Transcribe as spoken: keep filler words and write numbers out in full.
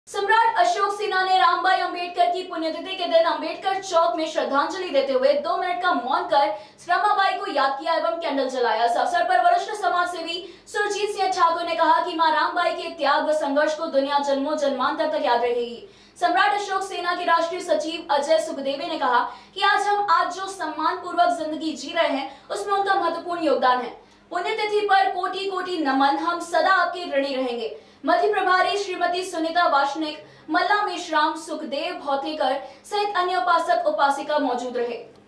सम्राट अशोक सिन्हा ने रामबाई अंबेडकर की पुण्यतिथि के दिन अंबेडकर चौक में श्रद्धांजलि देते हुए दो मिनट का मौन कर रमाबाई को याद किया एवं कैंडल जलाया। इस अवसर पर वरिष्ठ समाज सेवी सुरजीत सिंह ठाकुर ने कहा कि मां रामबाई के त्याग व संघर्ष को दुनिया जन्मों जन्मांतर तक याद रहेगी। सम्राट अशोक सेना के राष्ट्रीय सचिव अजय सुखदेवी ने कहा कि आज हम आज जो सम्मान पूर्वक जिंदगी जी रहे हैं उसमें उनका महत्वपूर्ण योगदान है। पुण्यतिथि पर कोटि कोटि नमन, हम सदा आपके ऋणी रहेंगे। मध्य प्रभारी श्रीमती सुनीता वार्ष्णेय, मल्ला मेश्राम, सुखदेव भौतेकर सहित अन्य उपासक उपासिका मौजूद रहे।